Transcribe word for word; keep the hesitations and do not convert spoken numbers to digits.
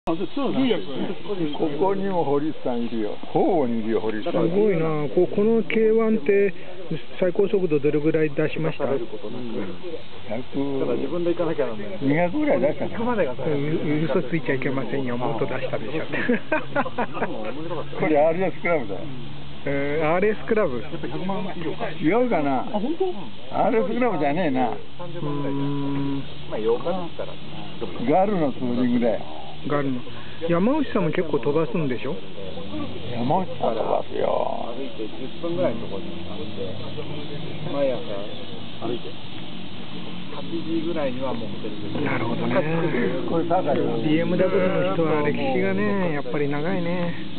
ここにも堀さんいるよ。ほぼにいるよ、堀さん。 すごいな。ここの ケーワン って最高速度どれぐらい出しました？ ひゃく、にひゃくぐらい出したかな。 嘘ついちゃいけませんよ。もっと出したでしょって。 これ アールエス クラブだよ。 えー、アールエス クラブ。 違うかな。アールエス クラブじゃねえな。うーん。ガルのツーリングだよ。 ガルの。山内さんも結構飛ばすんでしょ？ 山内さん飛ばすよ。 歩いてじゅっぷんぐらいのところにあって、毎朝歩いて。はちじぐらいにはもうホテルで。 なるほどね。 これ高いよ。 ビーエムダブリュー の人は歴史がね、やっぱり長いね。